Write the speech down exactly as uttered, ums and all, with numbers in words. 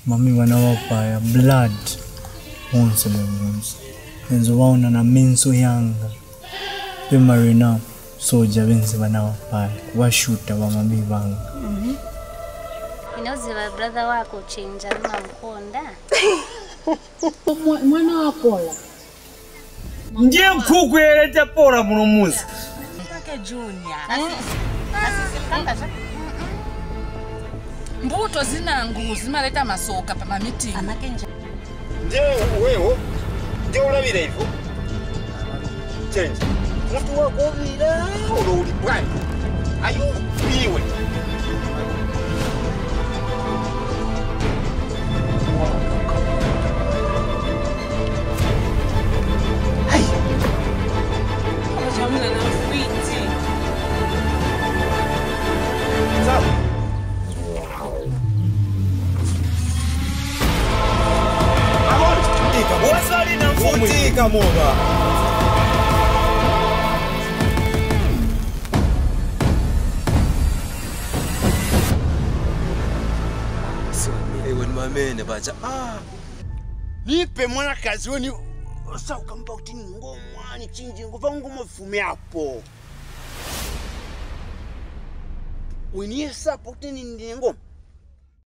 mami wanawapaya blood once le once enzo waona na menso yanga pe marina soja benze wanawapaya washuta wa mami banga mhm inoze ba brother wako chenja na mkonda mwana wakola ndiye mkukweleta pora muno muzi kake junior mbuto zinangu zimaleta masoka pa ma meeting amakenja nje wewe nje ulabira hivyo change mtu wako bila ulo ulipwani ayo biwe hai jamuna na friti sawa wasali na mfutika moba ewe ni mamene bacha ah nipe mwana kazi woni osa ukampa kuti ngomwani chinji nguva ngoma fume hapo winiye support ni ngoma